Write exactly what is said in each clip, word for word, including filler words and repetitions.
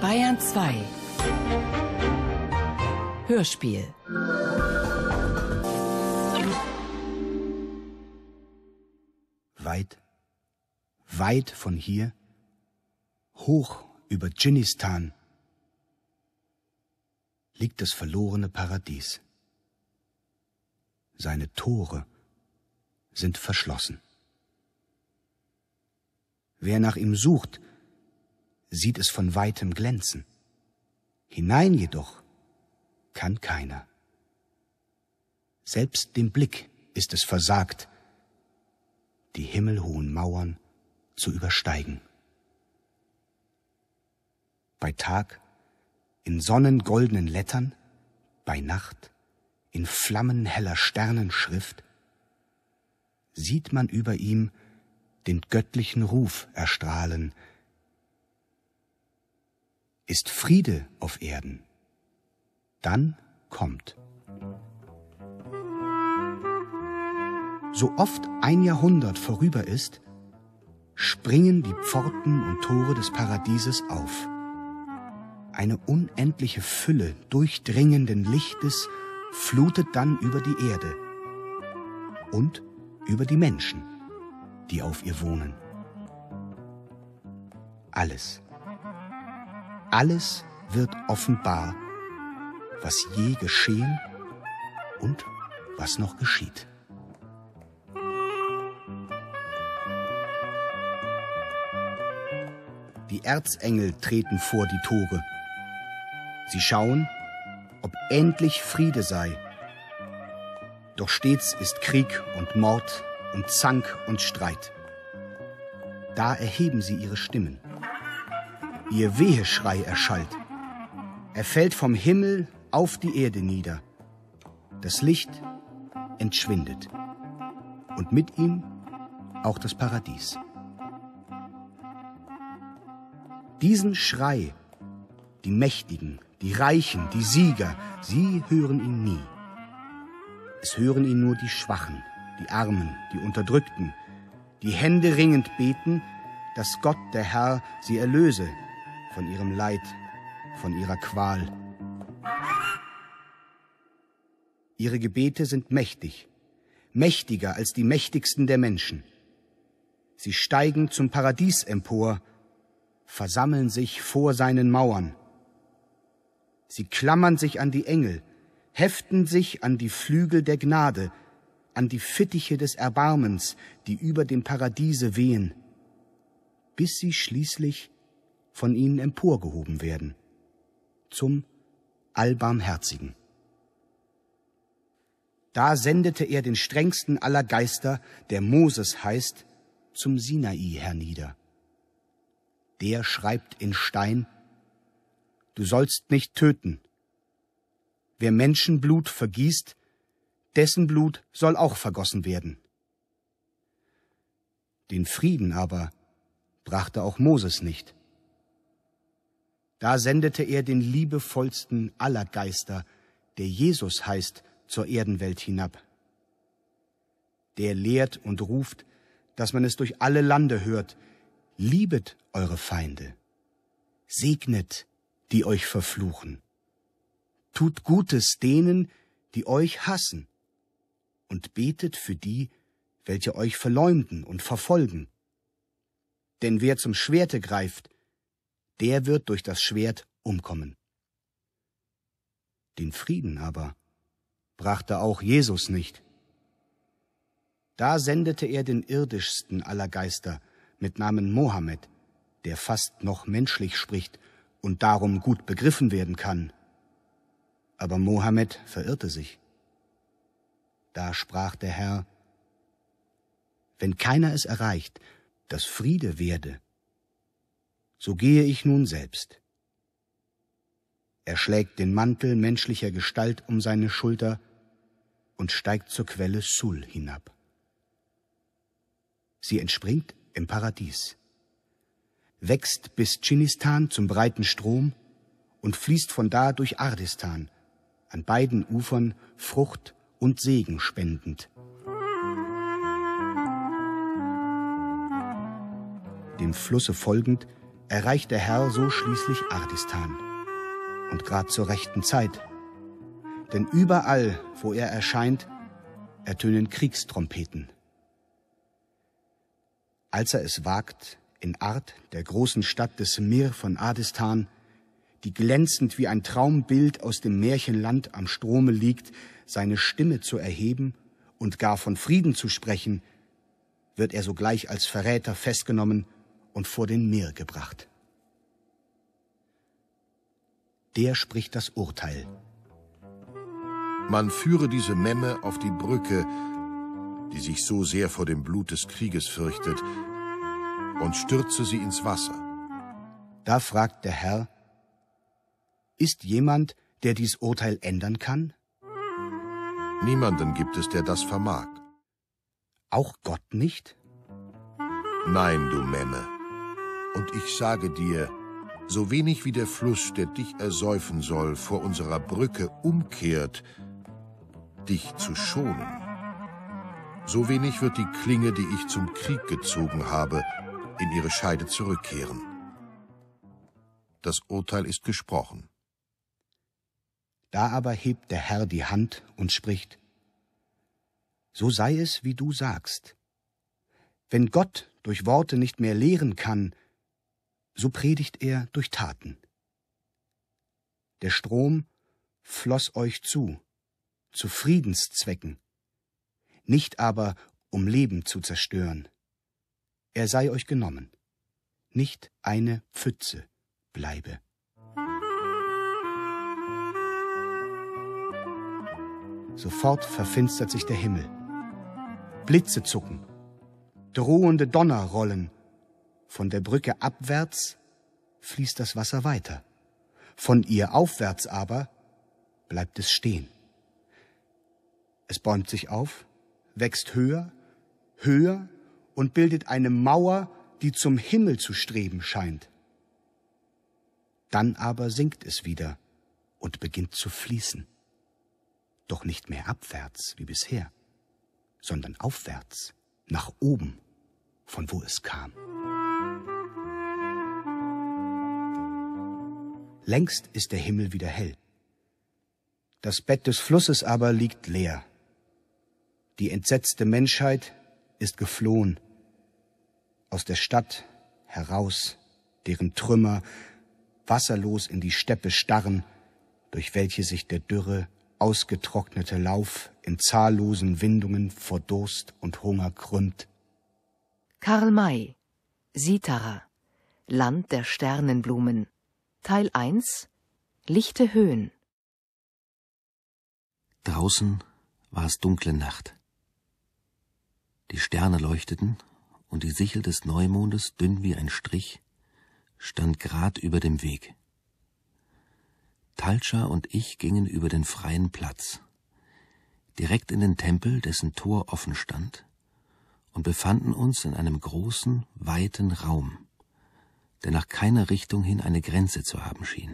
Bayern zwei Hörspiel. Weit, weit von hier, hoch über Dschinnistan, liegt das verlorene Paradies. Seine Tore sind verschlossen. Wer nach ihm sucht, sieht es von weitem glänzen. Hinein jedoch kann keiner. Selbst dem Blick ist es versagt, die himmelhohen Mauern zu übersteigen. Bei Tag in sonnengoldenen Lettern, bei Nacht in flammenheller Sternenschrift sieht man über ihm den göttlichen Ruf erstrahlen. Ist Friede auf Erden, dann kommt. So oft ein Jahrhundert vorüber ist, springen die Pforten und Tore des Paradieses auf. Eine unendliche Fülle durchdringenden Lichtes flutet dann über die Erde und über die Menschen, die auf ihr wohnen. Alles, alles wird offenbar, was je geschehen und was noch geschieht. Die Erzengel treten vor die Tore. Sie schauen, ob endlich Friede sei. Doch stets ist Krieg und Mord und Zank und Streit. Da erheben sie ihre Stimmen. Ihr Weheschrei erschallt. Er fällt vom Himmel auf die Erde nieder. Das Licht entschwindet. Und mit ihm auch das Paradies. Diesen Schrei, die Mächtigen, die Reichen, die Sieger, sie hören ihn nie. Es hören ihn nur die Schwachen, die Armen, die Unterdrückten, die händeringend beten, dass Gott, der Herr, sie erlöse von ihrem Leid, von ihrer Qual. Ihre Gebete sind mächtig, mächtiger als die mächtigsten der Menschen. Sie steigen zum Paradies empor, versammeln sich vor seinen Mauern. Sie klammern sich an die Engel, heften sich an die Flügel der Gnade, an die Fittiche des Erbarmens, die über dem Paradiese wehen, bis sie schließlich von ihnen emporgehoben werden, zum Allbarmherzigen. Da sendete er den strengsten aller Geister, der Moses heißt, zum Sinai hernieder. Der schreibt in Stein: Du sollst nicht töten. Wer Menschenblut vergießt, dessen Blut soll auch vergossen werden. Den Frieden aber brachte auch Moses nicht. Da sendete er den liebevollsten aller Geister, der Jesus heißt, zur Erdenwelt hinab. Der lehrt und ruft, dass man es durch alle Lande hört: Liebet eure Feinde, segnet, die euch verfluchen, tut Gutes denen, die euch hassen, und betet für die, welche euch verleumden und verfolgen. Denn wer zum Schwerte greift, der wird durch das Schwert umkommen. Den Frieden aber brachte auch Jesus nicht. Da sendete er den irdischsten aller Geister mit Namen Mohammed, der fast noch menschlich spricht und darum gut begriffen werden kann. Aber Mohammed verirrte sich. Da sprach der Herr: Wenn keiner es erreicht, dass Friede werde, so gehe ich nun selbst. Er schlägt den Mantel menschlicher Gestalt um seine Schulter und steigt zur Quelle Sul hinab. Sie entspringt im Paradies, wächst bis Dschinnistan zum breiten Strom und fließt von da durch Ardistan, an beiden Ufern Frucht und Segen spendend. Dem Flusse folgend erreicht der Herr so schließlich Ardistan. Und grad zur rechten Zeit. Denn überall, wo er erscheint, ertönen Kriegstrompeten. Als er es wagt, in Ard, der großen Stadt des Mir von Ardistan, die glänzend wie ein Traumbild aus dem Märchenland am Strome liegt, seine Stimme zu erheben und gar von Frieden zu sprechen, wird er sogleich als Verräter festgenommen und vor den Mir gebracht. Der spricht das Urteil. Man führe diese Memme auf die Brücke, die sich so sehr vor dem Blut des Krieges fürchtet, und stürze sie ins Wasser. Da fragt der Herr, ist jemand, der dies Urteil ändern kann? Niemanden gibt es, der das vermag. Auch Gott nicht? Nein, du Memme. Und ich sage dir, so wenig wie der Fluss, der dich ersäufen soll, vor unserer Brücke umkehrt, dich zu schonen, so wenig wird die Klinge, die ich zum Krieg gezogen habe, in ihre Scheide zurückkehren. Das Urteil ist gesprochen. Da aber hebt der Herr die Hand und spricht, so sei es, wie du sagst. Wenn Gott durch Worte nicht mehr lehren kann, so predigt er durch Taten. Der Strom floss euch zu, zu Friedenszwecken, nicht aber, um Leben zu zerstören. Er sei euch genommen, nicht eine Pfütze bleibe. Sofort verfinstert sich der Himmel. Blitze zucken, drohende Donner rollen. Von der Brücke abwärts fließt das Wasser weiter. Von ihr aufwärts aber bleibt es stehen. Es bäumt sich auf, wächst höher, höher und bildet eine Mauer, die zum Himmel zu streben scheint. Dann aber sinkt es wieder und beginnt zu fließen. Doch nicht mehr abwärts wie bisher, sondern aufwärts, nach oben, von wo es kam. Längst ist der Himmel wieder hell. Das Bett des Flusses aber liegt leer. Die entsetzte Menschheit ist geflohen. Aus der Stadt heraus, deren Trümmer wasserlos in die Steppe starren, durch welche sich der dürre, ausgetrocknete Lauf in zahllosen Windungen vor Durst und Hunger krümmt. Karl May, Sitara, Land der Sternenblumen, Teil eins, Lichte Höhen. Draußen war es dunkle Nacht. Die Sterne leuchteten, und die Sichel des Neumondes, dünn wie ein Strich, stand grad über dem Weg. Talcha und ich gingen über den freien Platz, direkt in den Tempel, dessen Tor offen stand, und befanden uns in einem großen, weiten Raum, der nach keiner Richtung hin eine Grenze zu haben schien.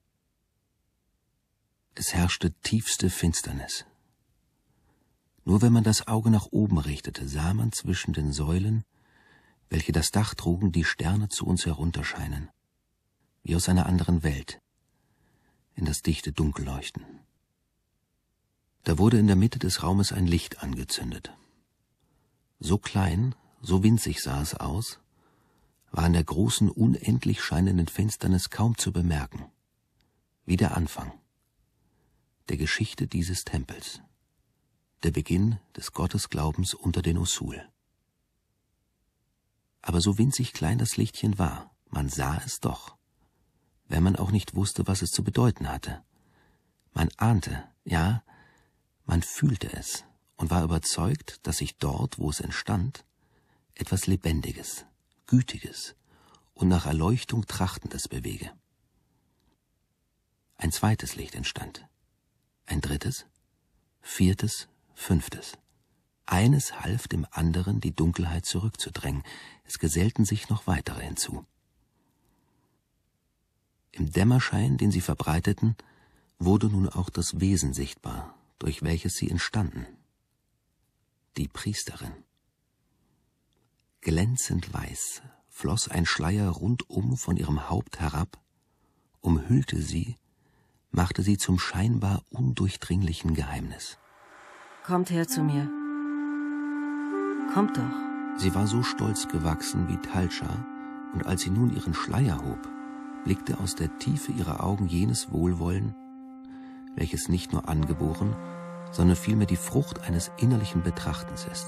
Es herrschte tiefste Finsternis. Nur wenn man das Auge nach oben richtete, sah man zwischen den Säulen, welche das Dach trugen, die Sterne zu uns herunterscheinen, wie aus einer anderen Welt, in das dichte Dunkel leuchten. Da wurde in der Mitte des Raumes ein Licht angezündet. So klein, so winzig sah es aus, war in der großen, unendlich scheinenden Finsternis kaum zu bemerken, wie der Anfang der Geschichte dieses Tempels, der Beginn des Gottesglaubens unter den Usul. Aber so winzig klein das Lichtchen war, man sah es doch, wenn man auch nicht wusste, was es zu bedeuten hatte. Man ahnte, ja, man fühlte es und war überzeugt, dass sich dort, wo es entstand, etwas Lebendiges, Gütiges und nach Erleuchtung Trachtendes bewege. Ein zweites Licht entstand, ein drittes, viertes, fünftes. Eines half dem anderen, die Dunkelheit zurückzudrängen. Es gesellten sich noch weitere hinzu. Im Dämmerschein, den sie verbreiteten, wurde nun auch das Wesen sichtbar, durch welches sie entstanden. Die Priesterin. Glänzend weiß, floss ein Schleier rundum von ihrem Haupt herab, umhüllte sie, machte sie zum scheinbar undurchdringlichen Geheimnis. Kommt her zu mir. Kommt doch. Sie war so stolz gewachsen wie Talcha, und als sie nun ihren Schleier hob, blickte aus der Tiefe ihrer Augen jenes Wohlwollen, welches nicht nur angeboren, sondern vielmehr die Frucht eines innerlichen Betrachtens ist.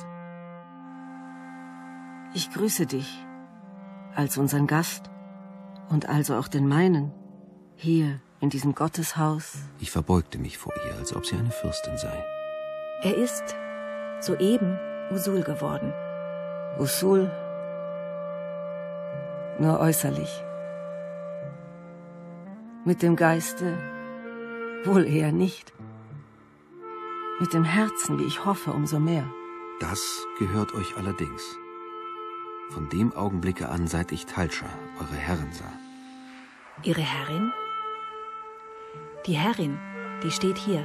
Ich grüße dich als unseren Gast und also auch den meinen, hier in diesem Gotteshaus. Ich verbeugte mich vor ihr, als ob sie eine Fürstin sei. Er ist soeben Usul geworden. Usul? Nur äußerlich. Mit dem Geiste wohl eher nicht. Mit dem Herzen, wie ich hoffe, umso mehr. Das gehört euch allerdings. Von dem Augenblicke an, seit ich Talcha, eure Herrin, sah. Ihre Herrin? Die Herrin, die steht hier.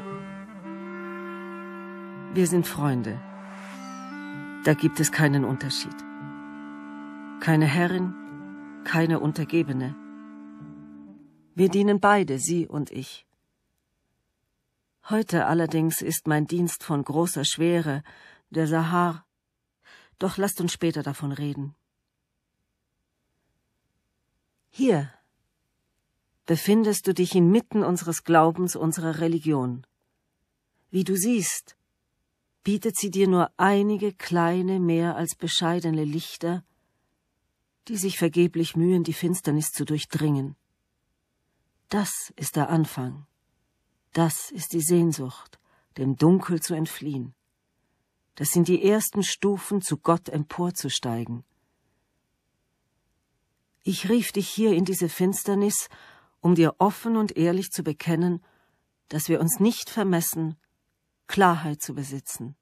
Wir sind Freunde. Da gibt es keinen Unterschied. Keine Herrin, keine Untergebene. Wir dienen beide, sie und ich. Heute allerdings ist mein Dienst von großer Schwere, der Sahar. Doch lasst uns später davon reden. Hier befindest du dich inmitten unseres Glaubens, unserer Religion. Wie du siehst, bietet sie dir nur einige kleine, mehr als bescheidene Lichter, die sich vergeblich mühen, die Finsternis zu durchdringen. Das ist der Anfang. Das ist die Sehnsucht, dem Dunkel zu entfliehen. Das sind die ersten Stufen, zu Gott emporzusteigen. Ich rief dich hier in diese Finsternis, um dir offen und ehrlich zu bekennen, dass wir uns nicht vermessen, Klarheit zu besitzen.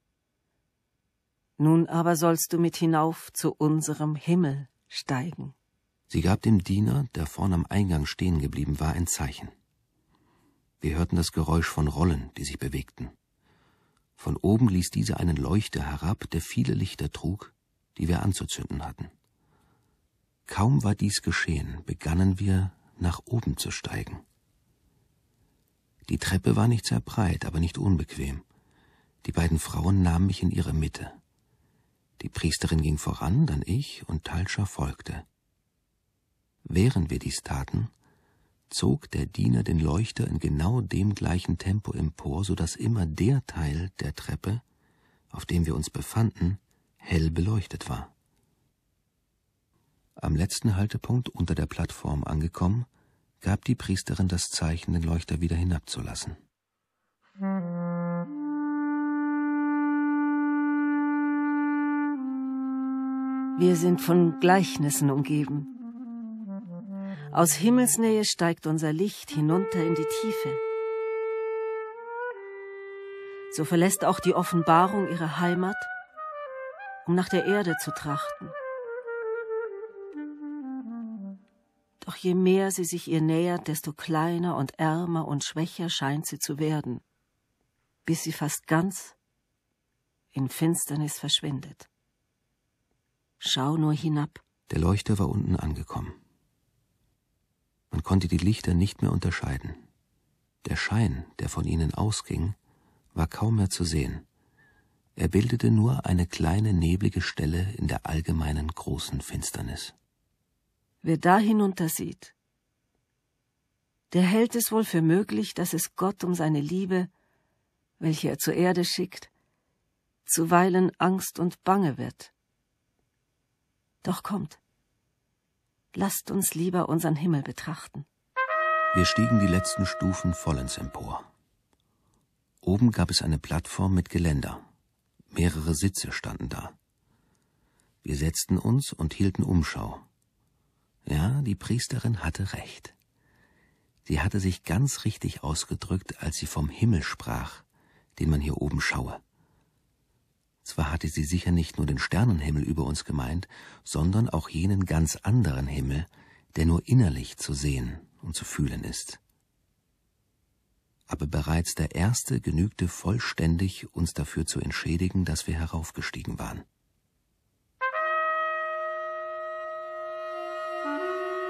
Nun aber sollst du mit hinauf zu unserem Himmel steigen. Sie gab dem Diener, der vorn am Eingang stehen geblieben war, ein Zeichen. Wir hörten das Geräusch von Rollen, die sich bewegten. Von oben ließ diese einen Leuchter herab, der viele Lichter trug, die wir anzuzünden hatten. Kaum war dies geschehen, begannen wir, nach oben zu steigen. Die Treppe war nicht sehr breit, aber nicht unbequem. Die beiden Frauen nahmen mich in ihre Mitte. Die Priesterin ging voran, dann ich, und Talcha folgte. Während wir dies taten, zog der Diener den Leuchter in genau dem gleichen Tempo empor, so dass immer der Teil der Treppe, auf dem wir uns befanden, hell beleuchtet war. Am letzten Haltepunkt unter der Plattform angekommen, gab die Priesterin das Zeichen, den Leuchter wieder hinabzulassen. Wir sind von Gleichnissen umgeben. Aus Himmelsnähe steigt unser Licht hinunter in die Tiefe. So verlässt auch die Offenbarung ihre Heimat, um nach der Erde zu trachten. Doch je mehr sie sich ihr nähert, desto kleiner und ärmer und schwächer scheint sie zu werden, bis sie fast ganz in Finsternis verschwindet. Schau nur hinab. Der Leuchter war unten angekommen. Man konnte die Lichter nicht mehr unterscheiden. Der Schein, der von ihnen ausging, war kaum mehr zu sehen. Er bildete nur eine kleine neblige Stelle in der allgemeinen großen Finsternis. Wer da hinunter sieht, der hält es wohl für möglich, dass es Gott um seine Liebe, welche er zur Erde schickt, zuweilen Angst und Bange wird. Doch kommt, lasst uns lieber unseren Himmel betrachten. Wir stiegen die letzten Stufen vollends empor. Oben gab es eine Plattform mit Geländer. Mehrere Sitze standen da. Wir setzten uns und hielten Umschau. Ja, die Priesterin hatte recht. Sie hatte sich ganz richtig ausgedrückt, als sie vom Himmel sprach, den man hier oben schaue. Zwar hatte sie sicher nicht nur den Sternenhimmel über uns gemeint, sondern auch jenen ganz anderen Himmel, der nur innerlich zu sehen und zu fühlen ist. Aber bereits der erste genügte vollständig, uns dafür zu entschädigen, dass wir heraufgestiegen waren.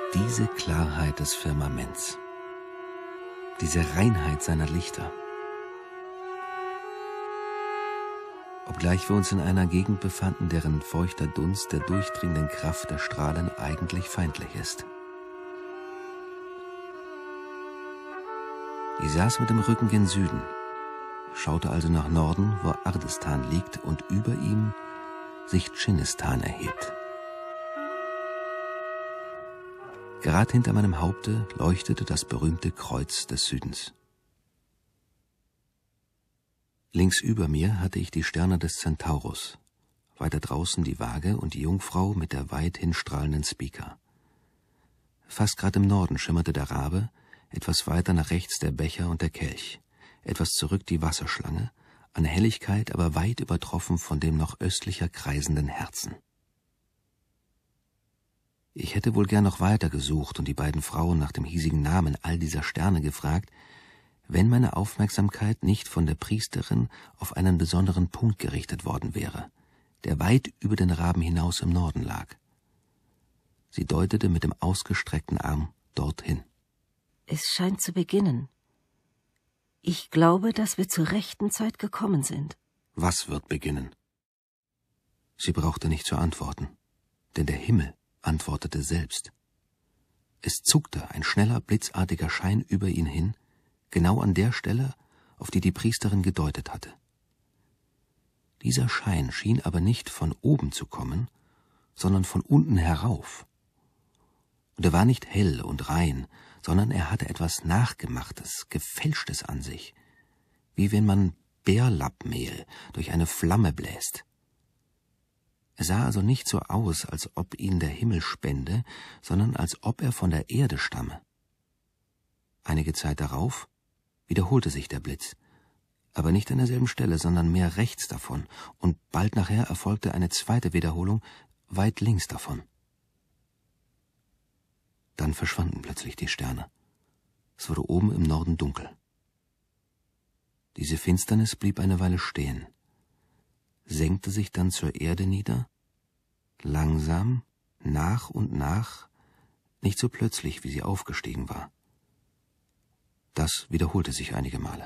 Diese Klarheit des Firmaments, diese Reinheit seiner Lichter. Obgleich wir uns in einer Gegend befanden, deren feuchter Dunst der durchdringenden Kraft der Strahlen eigentlich feindlich ist. Ich saß mit dem Rücken gen Süden, schaute also nach Norden, wo Ardestan liegt und über ihm sich Dschinnistan erhebt. Gerade hinter meinem Haupte leuchtete das berühmte Kreuz des Südens. Links über mir hatte ich die Sterne des Centaurus, weiter draußen die Waage und die Jungfrau mit der weithin strahlenden Spica. Fast gerade im Norden schimmerte der Rabe, etwas weiter nach rechts der Becher und der Kelch, etwas zurück die Wasserschlange, an Helligkeit aber weit übertroffen von dem noch östlicher kreisenden Herzen. Ich hätte wohl gern noch weiter gesucht und die beiden Frauen nach dem hiesigen Namen all dieser Sterne gefragt, wenn meine Aufmerksamkeit nicht von der Priesterin auf einen besonderen Punkt gerichtet worden wäre, der weit über den Raben hinaus im Norden lag. Sie deutete mit dem ausgestreckten Arm dorthin. Es scheint zu beginnen. Ich glaube, dass wir zur rechten Zeit gekommen sind. Was wird beginnen? Sie brauchte nicht zu antworten, denn der Himmel antwortete selbst. Es zuckte ein schneller, blitzartiger Schein über ihn hin, genau an der Stelle, auf die die Priesterin gedeutet hatte. Dieser Schein schien aber nicht von oben zu kommen, sondern von unten herauf. Und er war nicht hell und rein, sondern er hatte etwas Nachgemachtes, Gefälschtes an sich, wie wenn man Bärlappmehl durch eine Flamme bläst. Er sah also nicht so aus, als ob ihn der Himmel spende, sondern als ob er von der Erde stamme. Einige Zeit darauf wiederholte sich der Blitz, aber nicht an derselben Stelle, sondern mehr rechts davon, und bald nachher erfolgte eine zweite Wiederholung weit links davon. Dann verschwanden plötzlich die Sterne. Es wurde oben im Norden dunkel. Diese Finsternis blieb eine Weile stehen, senkte sich dann zur Erde nieder, langsam, nach und nach, nicht so plötzlich, wie sie aufgestiegen war. Das wiederholte sich einige Male.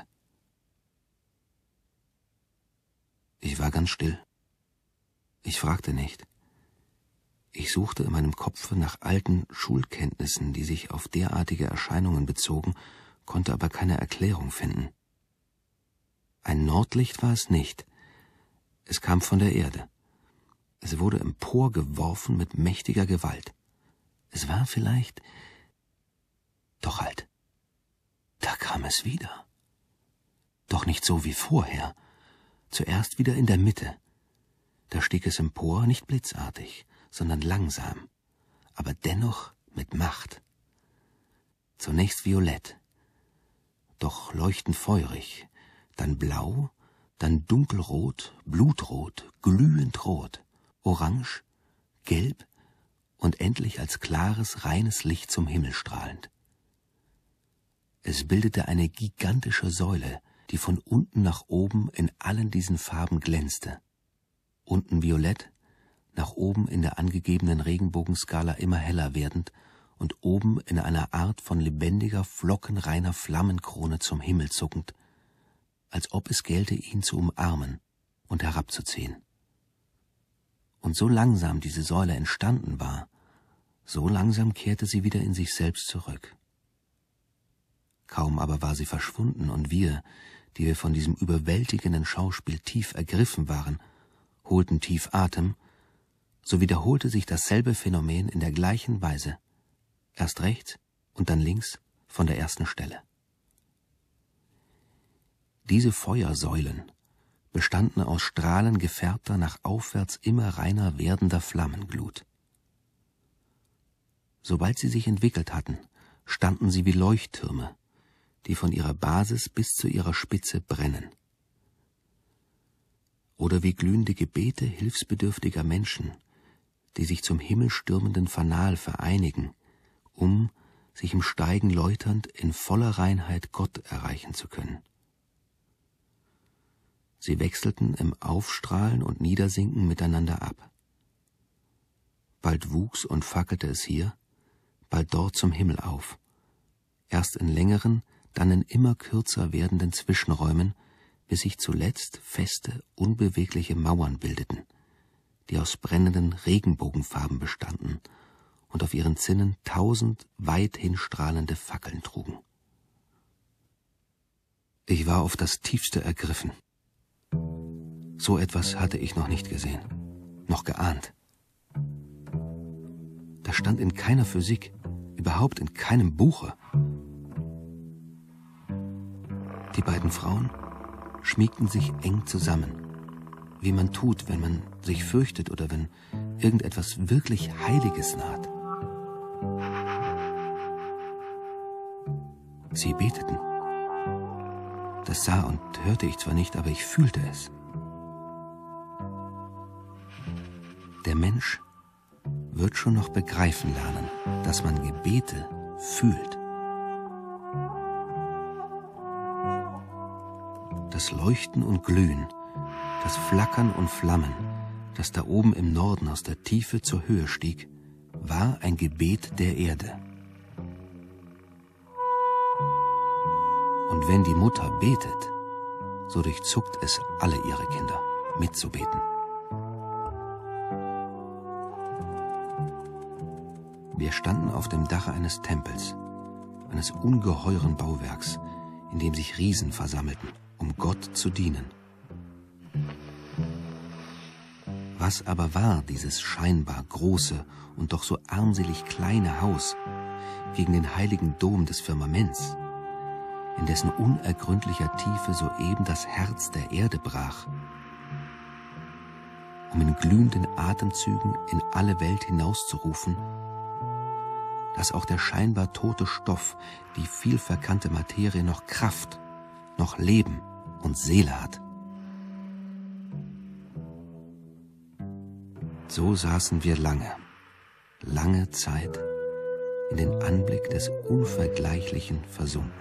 Ich war ganz still. Ich fragte nicht. Ich suchte in meinem Kopfe nach alten Schulkenntnissen, die sich auf derartige Erscheinungen bezogen, konnte aber keine Erklärung finden. Ein Nordlicht war es nicht. Es kam von der Erde. Es wurde emporgeworfen mit mächtiger Gewalt. Es war vielleicht... Doch halt, da kam es wieder. Doch nicht so wie vorher. Zuerst wieder in der Mitte. Da stieg es empor, nicht blitzartig, sondern langsam, aber dennoch mit Macht. Zunächst violett, doch leuchtend feurig, dann blau, dann dunkelrot, blutrot, glühend rot, orange, gelb und endlich als klares, reines Licht zum Himmel strahlend. Es bildete eine gigantische Säule, die von unten nach oben in allen diesen Farben glänzte. Unten violett, nach oben in der angegebenen Regenbogenskala immer heller werdend und oben in einer Art von lebendiger, flockenreiner Flammenkrone zum Himmel zuckend, als ob es gelte, ihn zu umarmen und herabzuziehen. Und so langsam diese Säule entstanden war, so langsam kehrte sie wieder in sich selbst zurück. Kaum aber war sie verschwunden und wir, die wir von diesem überwältigenden Schauspiel tief ergriffen waren, holten tief Atem, so wiederholte sich dasselbe Phänomen in der gleichen Weise, erst rechts und dann links von der ersten Stelle. Diese Feuersäulen bestanden aus Strahlen gefärbter, nach aufwärts immer reiner werdender Flammenglut. Sobald sie sich entwickelt hatten, standen sie wie Leuchttürme, die von ihrer Basis bis zu ihrer Spitze brennen. Oder wie glühende Gebete hilfsbedürftiger Menschen, die sich zum himmelstürmenden Fanal vereinigen, um, sich im Steigen läuternd, in voller Reinheit Gott erreichen zu können. Sie wechselten im Aufstrahlen und Niedersinken miteinander ab. Bald wuchs und fackelte es hier, bald dort zum Himmel auf, erst in längeren, dann in immer kürzer werdenden Zwischenräumen, bis sich zuletzt feste, unbewegliche Mauern bildeten, die aus brennenden Regenbogenfarben bestanden und auf ihren Zinnen tausend weithin strahlende Fackeln trugen. Ich war auf das Tiefste ergriffen. So etwas hatte ich noch nicht gesehen, noch geahnt. Das stand in keiner Physik, überhaupt in keinem Buche. Die beiden Frauen schmiegten sich eng zusammen, wie man tut, wenn man sich fürchtet oder wenn irgendetwas wirklich Heiliges naht. Sie beteten. Das sah und hörte ich zwar nicht, aber ich fühlte es. Der Mensch wird schon noch begreifen lernen, dass man Gebete fühlt. Das Leuchten und Glühen, das Flackern und Flammen, das da oben im Norden aus der Tiefe zur Höhe stieg, war ein Gebet der Erde. Und wenn die Mutter betet, so durchzuckt es alle ihre Kinder, mitzubeten. Wir standen auf dem Dache eines Tempels, eines ungeheuren Bauwerks, in dem sich Riesen versammelten, um Gott zu dienen. Was aber war dieses scheinbar große und doch so armselig kleine Haus gegen den heiligen Dom des Firmaments, in dessen unergründlicher Tiefe soeben das Herz der Erde brach, um in glühenden Atemzügen in alle Welt hinauszurufen, dass auch der scheinbar tote Stoff, die vielverkannte Materie, noch Kraft, noch Leben und Seele hat. So saßen wir lange, lange Zeit in den Anblick des Unvergleichlichen versunken.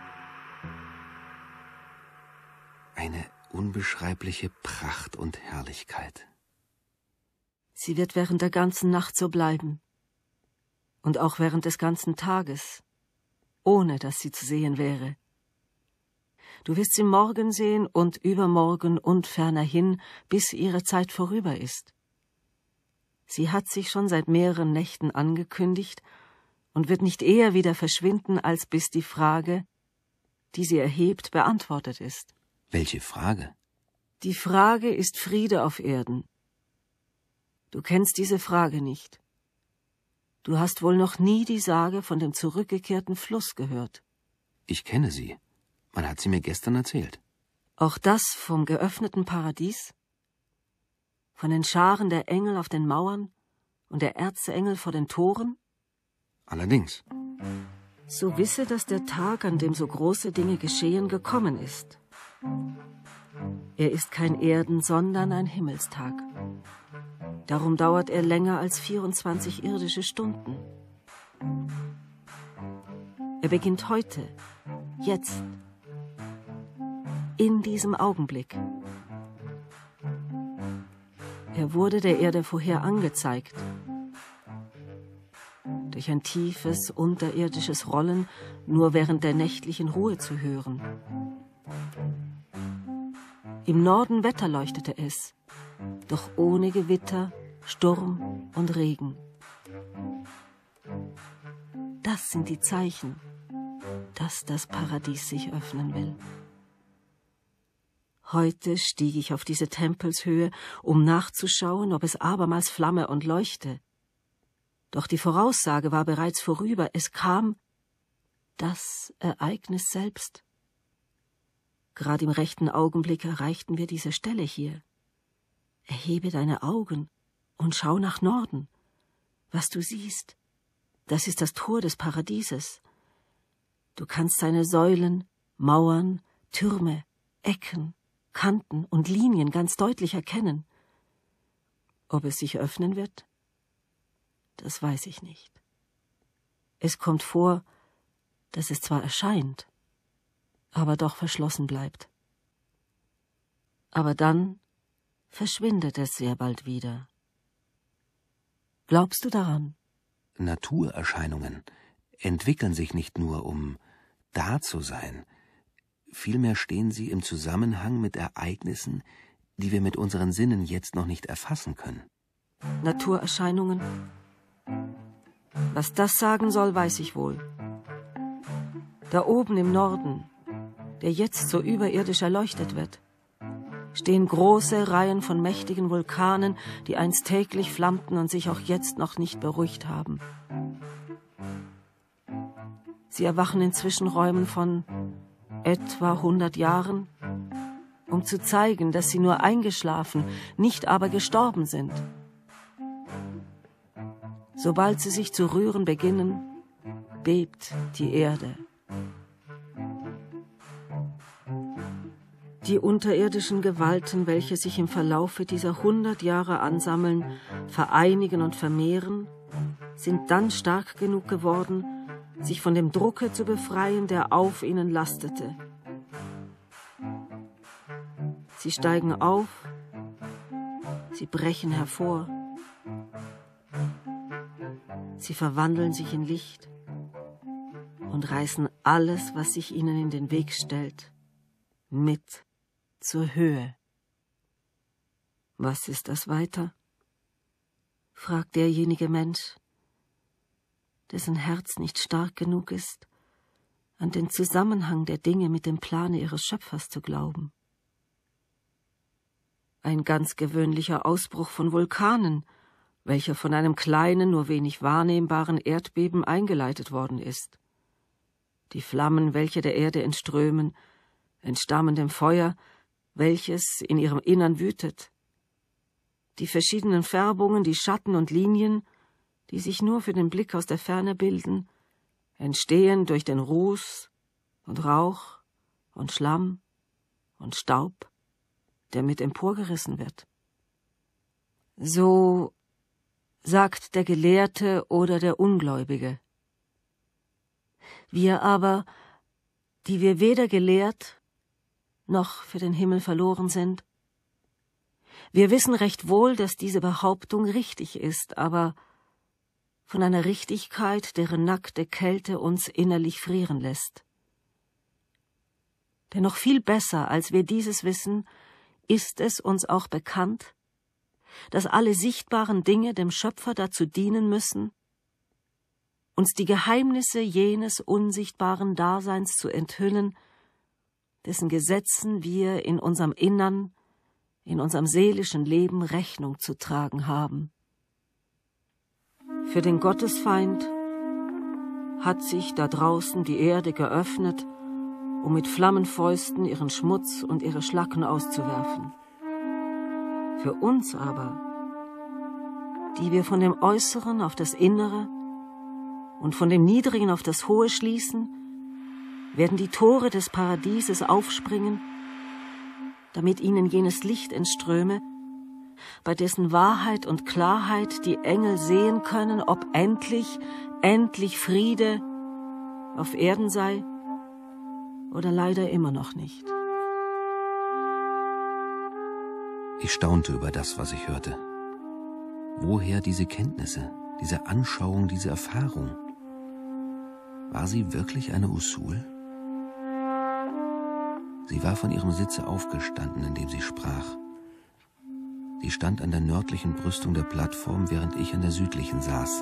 Eine unbeschreibliche Pracht und Herrlichkeit. Sie wird während der ganzen Nacht so bleiben. Und auch während des ganzen Tages, ohne dass sie zu sehen wäre. Du wirst sie morgen sehen und übermorgen und fernerhin, bis ihre Zeit vorüber ist. Sie hat sich schon seit mehreren Nächten angekündigt und wird nicht eher wieder verschwinden, als bis die Frage, die sie erhebt, beantwortet ist. Welche Frage? Die Frage ist Friede auf Erden. Du kennst diese Frage nicht. Du hast wohl noch nie die Sage von dem zurückgekehrten Fluss gehört. Ich kenne sie. Man hat sie mir gestern erzählt. Auch das vom geöffneten Paradies? Von den Scharen der Engel auf den Mauern und der Erzengel vor den Toren? Allerdings. So wisse, dass der Tag, an dem so große Dinge geschehen, gekommen ist. Er ist kein Erden-, sondern ein Himmelstag. Darum dauert er länger als vierundzwanzig irdische Stunden. Er beginnt heute, jetzt, in diesem Augenblick. Er wurde der Erde vorher angezeigt. Durch ein tiefes, unterirdisches Rollen, nur während der nächtlichen Ruhe zu hören. Im Norden wetterleuchtete es, doch ohne Gewitter, Sturm und Regen. Das sind die Zeichen, dass das Paradies sich öffnen will. Heute stieg ich auf diese Tempelshöhe, um nachzuschauen, ob es abermals flamme und leuchte. Doch die Voraussage war bereits vorüber, es kam das Ereignis selbst. Gerade im rechten Augenblick erreichten wir diese Stelle hier. Erhebe deine Augen und schau nach Norden. Was du siehst, das ist das Tor des Paradieses. Du kannst seine Säulen, Mauern, Türme, Ecken, Kanten und Linien ganz deutlich erkennen. Ob es sich öffnen wird? Das weiß ich nicht. Es kommt vor, dass es zwar erscheint, aber doch verschlossen bleibt. Aber dann verschwindet es sehr bald wieder. Glaubst du daran? Naturerscheinungen entwickeln sich nicht nur, um da zu sein, vielmehr stehen sie im Zusammenhang mit Ereignissen, die wir mit unseren Sinnen jetzt noch nicht erfassen können. Naturerscheinungen? Was das sagen soll, weiß ich wohl. Da oben im Norden, der jetzt so überirdisch erleuchtet wird, stehen große Reihen von mächtigen Vulkanen, die einst täglich flammten und sich auch jetzt noch nicht beruhigt haben. Sie erwachen in Zwischenräumen von etwa hundert Jahren, um zu zeigen, dass sie nur eingeschlafen, nicht aber gestorben sind. Sobald sie sich zu rühren beginnen, bebt die Erde. Die unterirdischen Gewalten, welche sich im Verlaufe dieser hundert Jahre ansammeln, vereinigen und vermehren, sind dann stark genug geworden, sich von dem Drucke zu befreien, der auf ihnen lastete. Sie steigen auf, sie brechen hervor, sie verwandeln sich in Licht und reißen alles, was sich ihnen in den Weg stellt, mit zur Höhe. Was ist das weiter? Fragt derjenige Mensch, dessen Herz nicht stark genug ist, an den Zusammenhang der Dinge mit dem Plane ihres Schöpfers zu glauben. Ein ganz gewöhnlicher Ausbruch von Vulkanen, welcher von einem kleinen, nur wenig wahrnehmbaren Erdbeben eingeleitet worden ist. Die Flammen, welche der Erde entströmen, entstammen dem Feuer, welches in ihrem Innern wütet. Die verschiedenen Färbungen, die Schatten und Linien, die sich nur für den Blick aus der Ferne bilden, entstehen durch den Ruß und Rauch und Schlamm und Staub, der mit emporgerissen wird. So sagt der Gelehrte oder der Ungläubige. Wir aber, die wir weder gelehrt noch für den Himmel verloren sind, wir wissen recht wohl, dass diese Behauptung richtig ist, aber von einer Richtigkeit, deren nackte Kälte uns innerlich frieren lässt. Denn noch viel besser, als wir dieses wissen, ist es uns auch bekannt, dass alle sichtbaren Dinge dem Schöpfer dazu dienen müssen, uns die Geheimnisse jenes unsichtbaren Daseins zu enthüllen, dessen Gesetzen wir in unserem Innern, in unserem seelischen Leben Rechnung zu tragen haben. Für den Gottesfeind hat sich da draußen die Erde geöffnet, um mit Flammenfäusten ihren Schmutz und ihre Schlacken auszuwerfen. Für uns aber, die wir von dem Äußeren auf das Innere und von dem Niedrigen auf das Hohe schließen, werden die Tore des Paradieses aufspringen, damit ihnen jenes Licht entströme, bei dessen Wahrheit und Klarheit die Engel sehen können, ob endlich, endlich Friede auf Erden sei oder leider immer noch nicht. Ich staunte über das, was ich hörte. Woher diese Kenntnisse, diese Anschauung, diese Erfahrung? War sie wirklich eine Usul? Sie war von ihrem Sitze aufgestanden, indem sie sprach. Sie stand an der nördlichen Brüstung der Plattform, während ich an der südlichen saß.